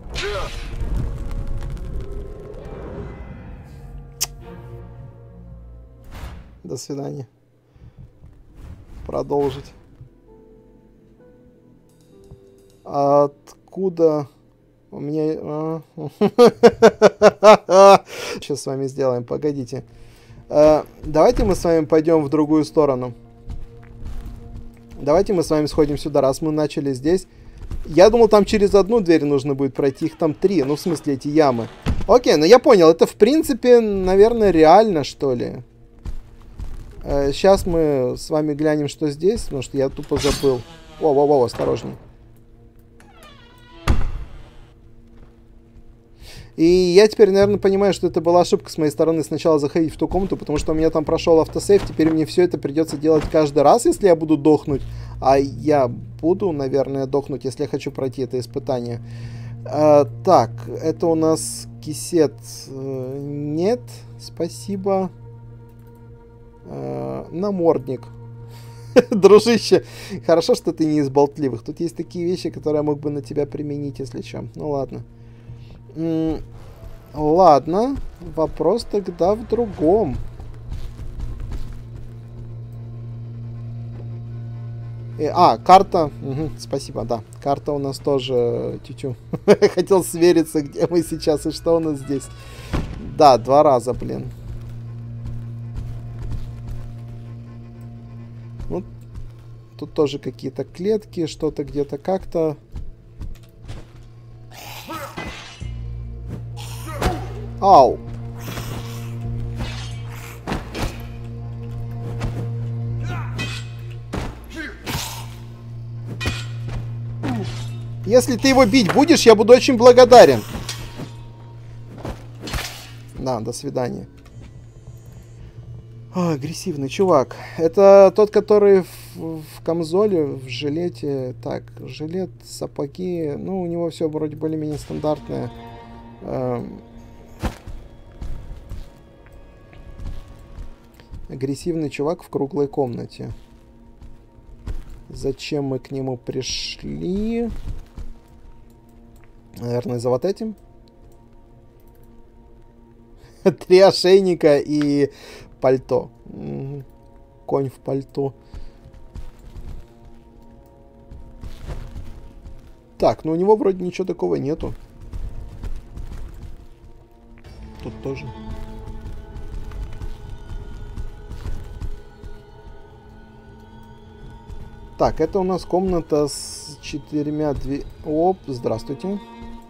B: До свидания. Продолжить. Откуда у меня... Сейчас с вами сделаем, погодите. Давайте мы с вами пойдем в другую сторону. Давайте мы с вами сходим сюда, раз мы начали здесь. Я думал, там через одну дверь нужно будет пройти, их там три, ну в смысле эти ямы. Окей, ну я понял, это в принципе, наверное, реально, что ли. Сейчас мы с вами глянем, что здесь, потому что я тупо забыл. Воу-воу-воу, осторожней. И я теперь, наверное, понимаю, что это была ошибка с моей стороны сначала заходить в ту комнату, потому что у меня там прошел автосейв, теперь мне все это придется делать каждый раз, если я буду дохнуть. А я буду, наверное, дохнуть, если я хочу пройти это испытание. А, так, это у нас кисет. Нет, спасибо. А, намордник. Дружище, хорошо, что ты не из болтливых. Тут есть такие вещи, которые я мог бы на тебя применить, если что. Ну ладно. М ладно, вопрос тогда в другом. Э, а, карта. Угу, спасибо, да. Карта у нас тоже тю-тю. Хотел свериться, где мы сейчас и что у нас здесь. Да, два раза, блин. Ну, тут тоже какие-то клетки, что-то где-то как-то. Ау. Если ты его бить будешь, я буду очень благодарен. Да, до свидания. О, агрессивный чувак. Это тот, который в, в камзоле, в жилете. Так, жилет, сапоги. Ну, у него все вроде более-менее стандартное. Эм... Агрессивный чувак в круглой комнате. Зачем мы к нему пришли? Наверное, за вот этим. Три ошейника и пальто. Конь в пальто. Так, ну у него вроде ничего такого нету. Тут тоже. Так, это у нас комната с четырьмя дверями. Оп, здравствуйте.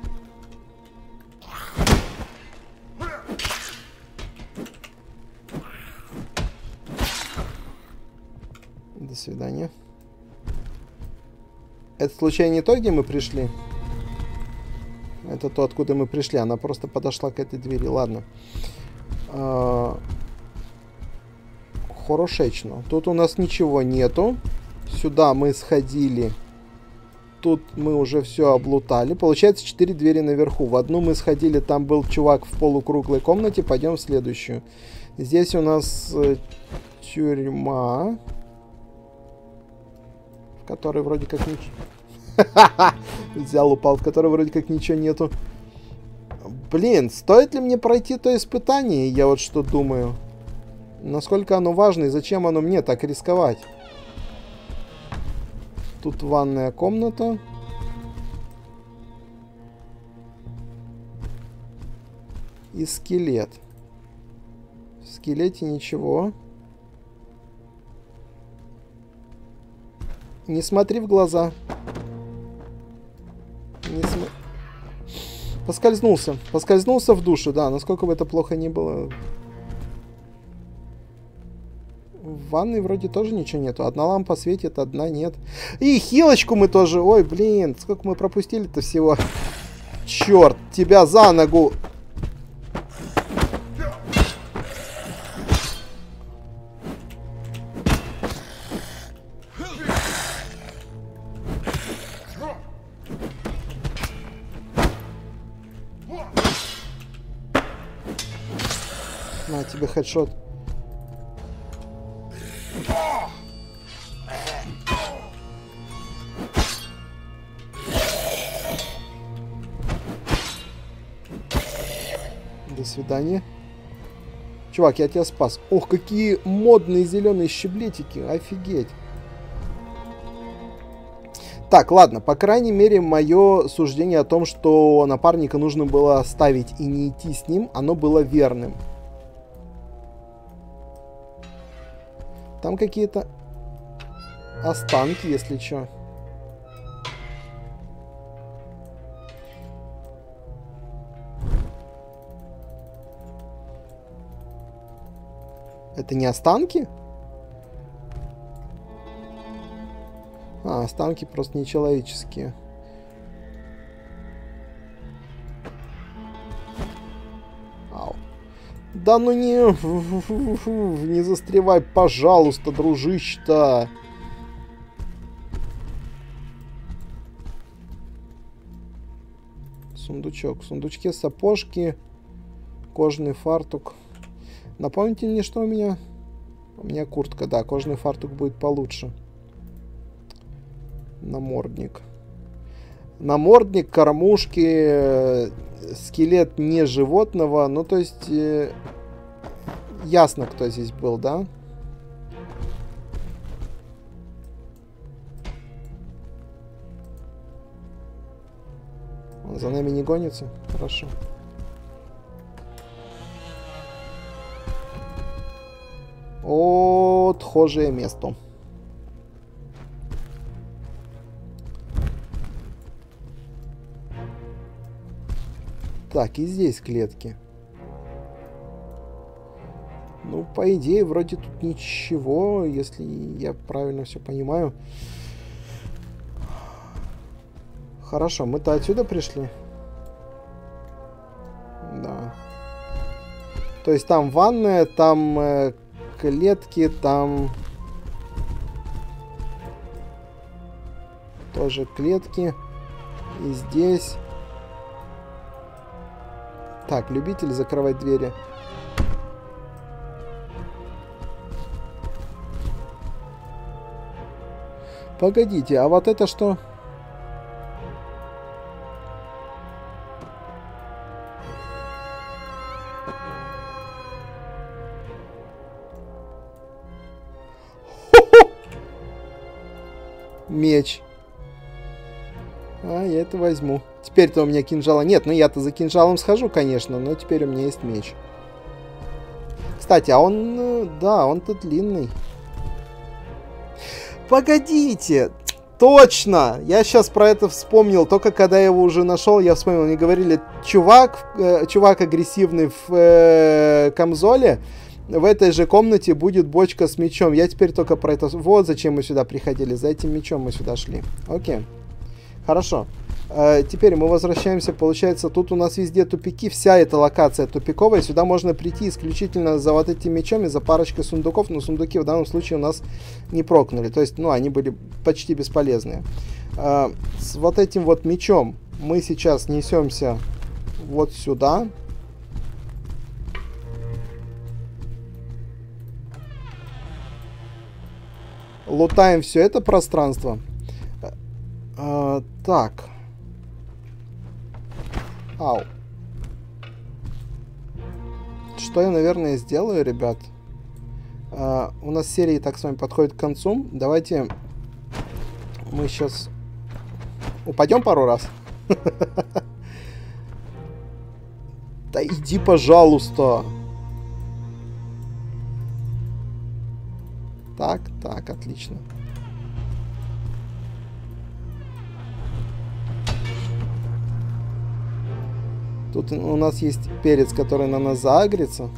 B: До свидания. Это случайно не то, где мы пришли? Это то, откуда мы пришли. Она просто подошла к этой двери. Ладно. А... Хорошечно. Тут у нас ничего нету. Сюда мы сходили. Тут мы уже все облутали. Получается четыре двери наверху. В одну мы сходили, там был чувак в полукруглой комнате. Пойдем в следующую. Здесь у нас э, тюрьма. В которой вроде как ничего... Взял, упал. В которой вроде как ничего нету. Блин, стоит ли мне пройти то испытание? Я вот что думаю. Насколько оно важно и зачем оно мне так рисковать? Тут ванная комната. И скелет. В скелете ничего. Не смотри в глаза. Поскользнулся. Поскользнулся в душу, да. Насколько бы это плохо ни было. В ванной вроде тоже ничего нету. Одна лампа светит, одна нет. И хилочку мы тоже. Ой, блин. Сколько мы пропустили-то всего. Черт, тебя за ногу. На тебе хедшот. До свидания. Чувак, я тебя спас. Ох, какие модные зеленые щеблетики. Офигеть. Так, ладно. По крайней мере, мое суждение о том, что напарника нужно было оставить и не идти с ним, оно было верным. Там какие-то останки, если что. Это не останки? А, останки просто нечеловеческие. Ау. Да ну не... Не застревай, пожалуйста, дружище-то. Сундучок. В сундучке сапожки. Кожаный фартук. Напомните мне, что у меня... У меня куртка, да. Кожаный фартук будет получше. Намордник. Намордник, кормушки... Скелет не животного. Ну, то есть... Э, ясно, кто здесь был, да? Он за нами не гонится? Хорошо. Отхожее место. Так, и здесь клетки. Ну, по идее, вроде тут ничего, если я правильно все понимаю. Хорошо, мы-то отсюда пришли. Да. То есть там ванная, там э, клетки, там тоже клетки. И здесь... Так, любитель закрывать двери. Погодите, а вот это что? Хо-хо! Меч. А, я это возьму. Теперь-то у меня кинжала нет. Ну, я-то за кинжалом схожу, конечно. Но теперь у меня есть меч. Кстати, а он... Да, он-то длинный. Погодите! Точно! Я сейчас про это вспомнил. Только когда я его уже нашел, я вспомнил. Они говорили, чувак, э, чувак агрессивный в э, камзоле. В этой же комнате будет бочка с мечом. Я теперь только про это... Вот зачем мы сюда приходили. За этим мечом мы сюда шли. Окей. Хорошо. Э, теперь мы возвращаемся. Получается, тут у нас везде тупики. Вся эта локация тупиковая. Сюда можно прийти исключительно за вот этим мечом и за парочкой сундуков. Но сундуки в данном случае у нас не прокнули. То есть, ну, они были почти бесполезные. Э, с вот этим вот мечом мы сейчас несемся вот сюда. Лутаем все это пространство. Э, так. Ау. Что я, наверное, сделаю, ребят? Uh, у нас серия так с вами подходит к концу. Давайте мы сейчас упадем пару раз. Да иди, пожалуйста. Так, так, отлично. Тут у нас есть перец, который на нас заагрится.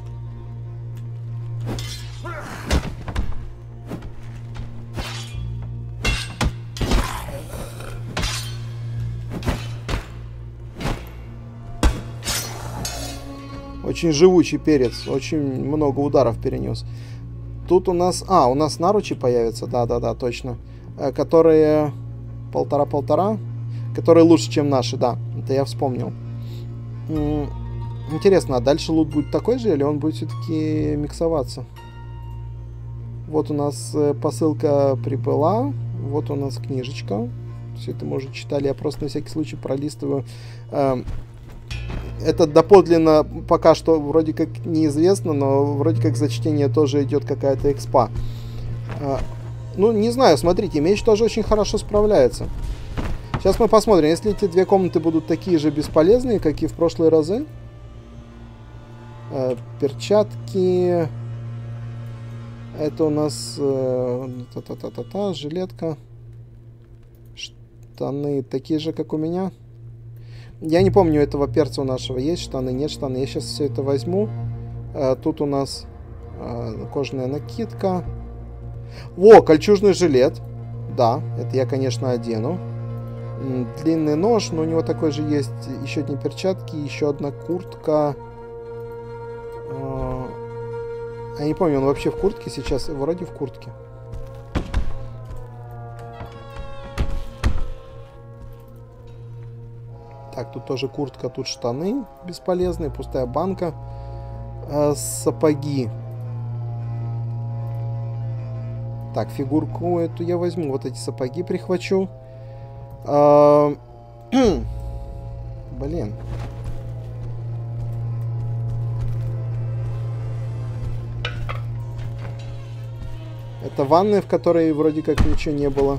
B: Очень живучий перец. Очень много ударов перенес. Тут у нас... А, у нас наручи появятся. Да-да-да, точно. Которые... Полтора-полтора. Которые лучше, чем наши, да. Это я вспомнил. Интересно, а дальше лут будет такой же, или он будет все-таки миксоваться? Вот у нас посылка прибыла. Вот у нас книжечка. Все это мы уже читали. Я просто на всякий случай пролистываю. Это доподлинно пока что вроде как неизвестно, но вроде как за чтение тоже идет какая-то экспа. Ну, не знаю, смотрите, меч тоже очень хорошо справляется. Сейчас мы посмотрим, если эти две комнаты будут такие же бесполезные, как и в прошлые разы. Э, перчатки. Это у нас э, та-та-та-та-та, жилетка. Штаны такие же, как у меня. Я не помню, этого перца у нашего есть штаны, нет штаны. Я сейчас все это возьму. Э, тут у нас э, кожаная накидка. Во, кольчужный жилет. Да, это я, конечно, одену. Длинный нож, но у него такой же есть. Еще одни перчатки, еще одна куртка. Я не помню, он вообще в куртке сейчас? Вроде в куртке. Так, тут тоже куртка, тут штаны бесполезные, пустая банка. Сапоги. Так, фигурку эту я возьму. Вот эти сапоги прихвачу. А... Блин. Это ванная, в которой вроде как ничего не было.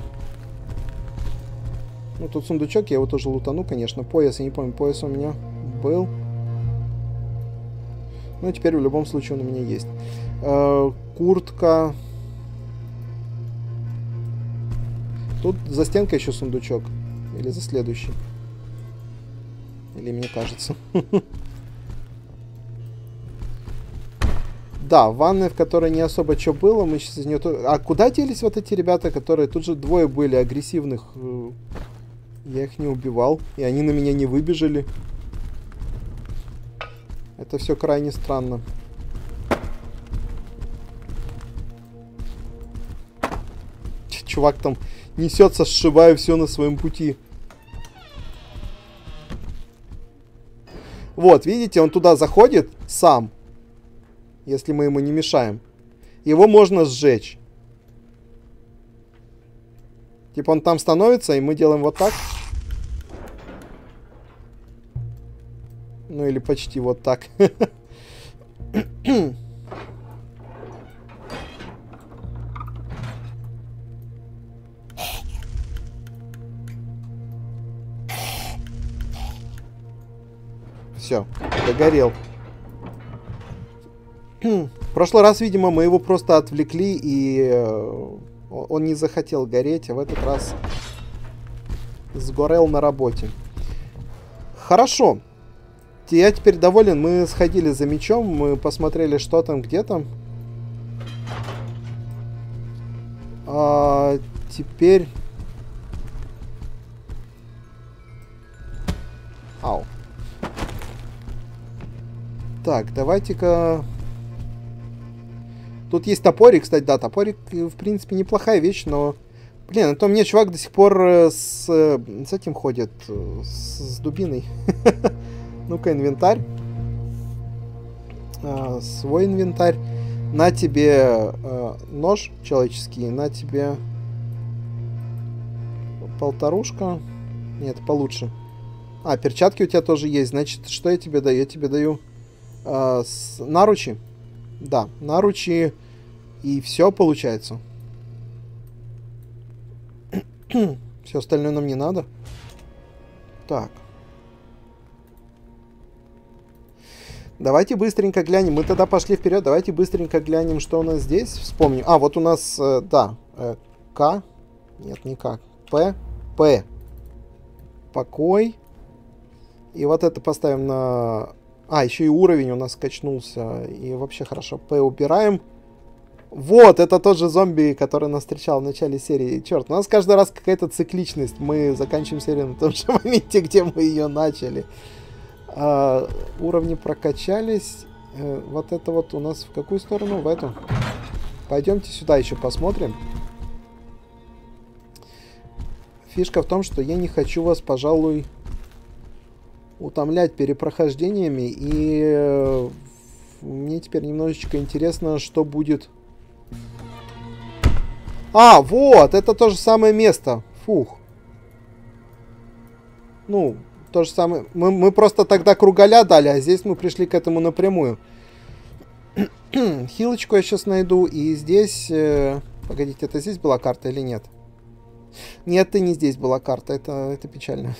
B: Ну, тут сундучок, я его тоже лутану, конечно. Пояс, я не помню, пояс у меня был. Ну, теперь в любом случае он у меня есть. А, куртка. Тут за стенкой еще сундучок. Или за следующий. Или мне кажется. Да, ванная, в которой не особо что было. Мы сейчас из нее... А куда делись вот эти ребята, которые... Тут же двое были агрессивных. Я их не убивал. И они на меня не выбежали. Это все крайне странно. Чувак там несется, сшибая все на своем пути. Вот, видите, он туда заходит сам. Если мы ему не мешаем. Его можно сжечь. Типа он там становится, и мы делаем вот так. Ну или почти вот так. Все, догорел. В прошлый раз, видимо, мы его просто отвлекли, и э, он не захотел гореть, а в этот раз сгорел на работе. Хорошо. Я теперь доволен. Мы сходили за мечом, мы посмотрели, что там, где там. А, теперь... Ау. Так, давайте-ка... Тут есть топорик, кстати, да, топорик, в принципе, неплохая вещь, но... Блин, а то мне чувак до сих пор с, с этим ходит, с, с дубиной. Ну-ка, инвентарь. А, свой инвентарь. На тебе а, нож человеческий, на тебе полторушка. Нет, получше. А, перчатки у тебя тоже есть. Значит, что я тебе даю? Я тебе даю а, с, наручи. Да, наручи. И все получается. Все остальное нам не надо. Так. Давайте быстренько глянем. Мы тогда пошли вперед. Давайте быстренько глянем, что у нас здесь. Вспомним. А, вот у нас, э, да. Э, К. Нет, не К. П. П. Покой. И вот это поставим на... А, еще и уровень у нас качнулся. И вообще хорошо. П убираем. Вот, это тот же зомби, который нас встречал в начале серии. Черт, у нас каждый раз какая-то цикличность. Мы заканчиваем серию на том же моменте, где мы ее начали. А, уровни прокачались. А, вот это вот у нас в какую сторону? В эту. Пойдемте сюда еще посмотрим. Фишка в том, что я не хочу вас, пожалуй, утомлять перепрохождениями. И э, мне теперь немножечко интересно, что будет... А, вот, это то же самое место. Фух. Ну, то же самое. Мы, мы просто тогда кругаля дали, а здесь мы пришли к этому напрямую. Хилочку я сейчас найду. И здесь... Э, погодите, это здесь была карта или нет? Нет, это не здесь была карта. Это, это печально.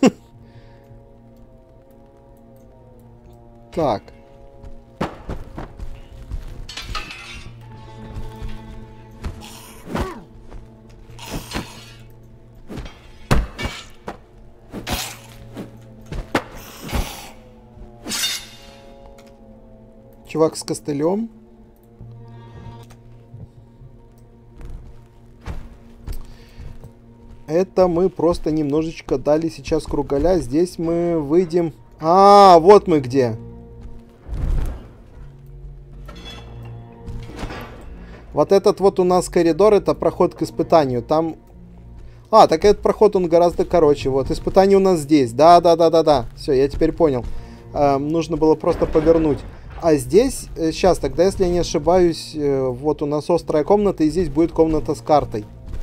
B: Так. Чувак с костылем. Это мы просто немножечко дали сейчас кругаля. Здесь мы выйдем... А, вот мы где. Вот этот вот у нас коридор, это проход к испытанию. Там... А, так этот проход, он гораздо короче. Вот, испытание у нас здесь. Да-да-да-да-да. Все, я теперь понял. Эм, нужно было просто повернуть. А здесь, э, сейчас, тогда, если я не ошибаюсь, э, вот у нас острая комната, и здесь будет комната с картой.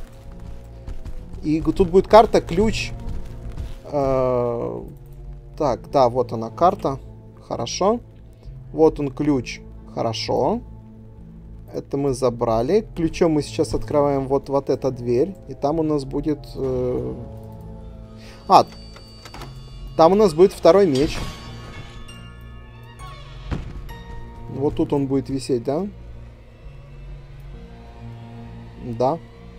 B: И тут будет карта, ключ. Э, так, да, вот она карта. Хорошо. Вот он ключ. Хорошо. Это мы забрали. Ключом мы сейчас открываем вот, вот эту дверь. И там у нас будет... Э... А, там у нас будет второй меч. Вот тут он будет висеть, да? Да.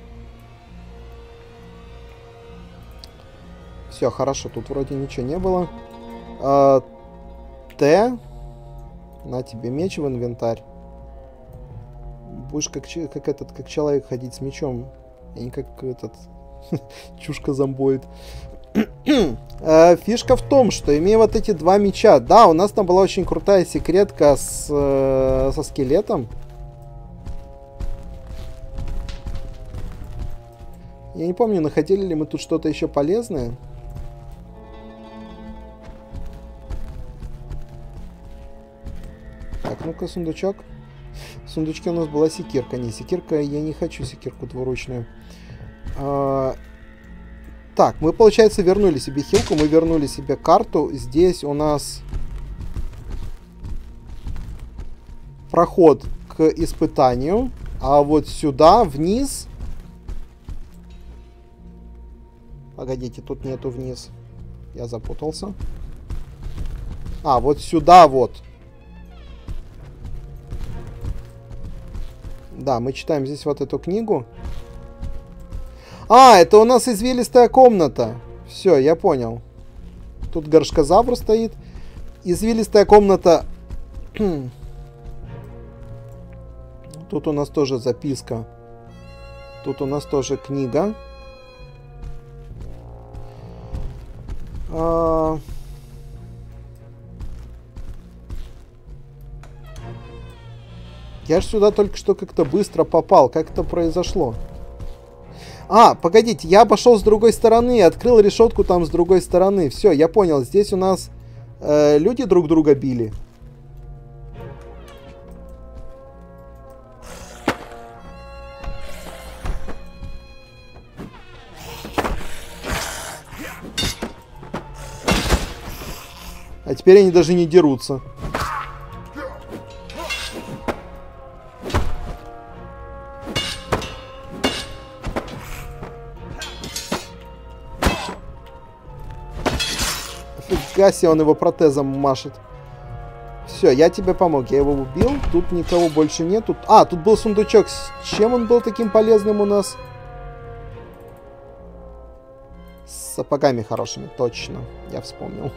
B: Все, хорошо. Тут вроде ничего не было. А, Т. На тебе меч в инвентарь. Будешь как, как этот, как человек ходить с мечом. А не как этот... Чушка-зомбоид. Фишка в том, что имея вот эти два меча... Да, у нас там была очень крутая секретка с, э, со скелетом. Я не помню, находили ли мы тут что-то еще полезное. Так, ну-ка, сундучок. В сундучке у нас была секирка. Не, секирка, я не хочу секирку двуручную. А... Так, мы, получается, вернули себе хилку, мы вернули себе карту. Здесь у нас проход к испытанию. А вот сюда, вниз... Погодите, тут нету вниз. Я запутался. А, вот сюда вот. Да, мы читаем здесь вот эту книгу. А, это у нас извилистая комната. Все, я понял. Тут горшкозавр стоит. Извилистая комната. Тут у нас тоже записка. Тут у нас тоже книга. А... Я же сюда только что как-то быстро попал. Как это произошло? А, погодите, я обошел с другой стороны, открыл решетку там с другой стороны. Все, я понял, здесь у нас э, люди друг друга били. А теперь они даже не дерутся. Фига себе, он его протезом машет. Все, я тебе помог, я его убил. Тут никого больше нет. Тут... А, тут был сундучок. С чем он был таким полезным у нас? С сапогами хорошими, точно. Я вспомнил.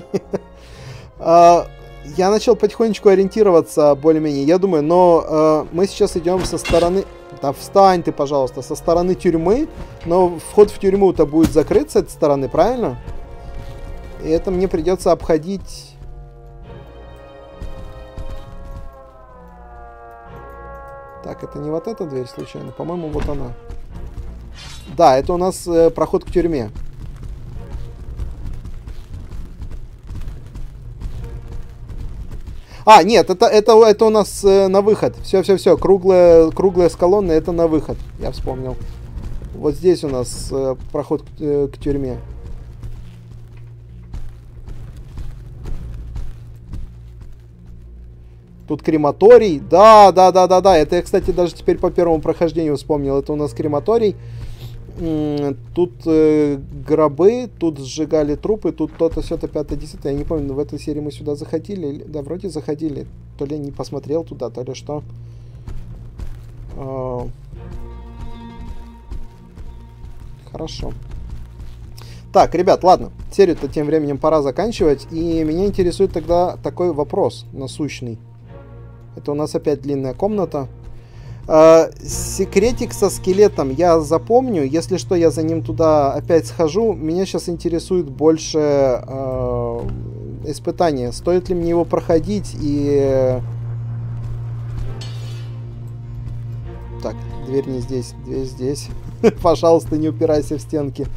B: Я начал потихонечку ориентироваться более-менее. Я думаю, но мы сейчас идем со стороны... Да встань ты, пожалуйста, со стороны тюрьмы. Но вход в тюрьму-то будет закрыт с этой стороны, правильно? И это мне придется обходить... Так, это не вот эта дверь случайно? По-моему, вот она. Да, это у нас э, проход к тюрьме. А, нет, это, это, это у нас э, на выход. Все, все, все. Круглая, круглая с колонной, это на выход. Я вспомнил. Вот здесь у нас э, проход к, э, к тюрьме. Тут крематорий. Да, да, да, да, да. Это я, кстати, даже теперь по первому прохождению вспомнил. Это у нас крематорий. Тут э, гробы, тут сжигали трупы, тут то-то, сё-то, пятое, десятое. Я не помню, в этой серии мы сюда заходили. Да, вроде заходили. То ли не посмотрел туда, то ли что. А... Хорошо. Так, ребят, ладно. Серию-то тем временем пора заканчивать. И меня интересует тогда такой вопрос насущный. Это у нас опять длинная комната. Uh, секретик со скелетом я запомню. Если что, я за ним туда опять схожу. Меня сейчас интересует больше uh, испытание. Стоит ли мне его проходить и... Так, дверь не здесь, дверь здесь. Пожалуйста, не упирайся в стенки.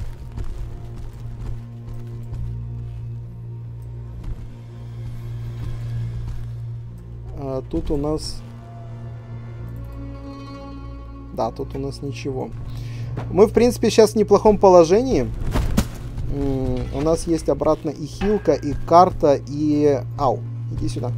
B: Uh, тут у нас... Да, тут у нас ничего. Мы, в принципе, сейчас в неплохом положении. У нас есть обратно и хилка, и карта, и... Ау, иди сюда.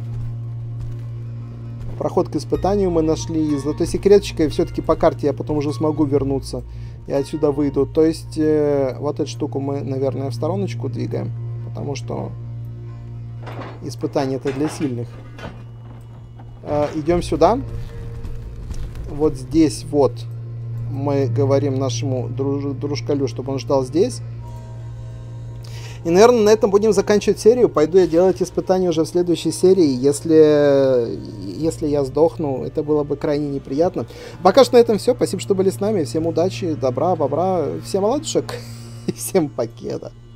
B: Проход к испытанию мы нашли. Зато секреточкой все-таки по карте я потом уже смогу вернуться. И отсюда выйду. То есть, э, вот эту штуку мы, наверное, в стороночку двигаем. Потому что испытание это для сильных. Э, идем сюда. Вот здесь вот мы говорим нашему друж дружкалю, чтобы он ждал здесь. И, наверное, на этом будем заканчивать серию. Пойду я делать испытания уже в следующей серии. Если, если я сдохну, это было бы крайне неприятно. Пока что на этом все. Спасибо, что были с нами. Всем удачи, добра, бобра. Всем ладушек и всем покеда.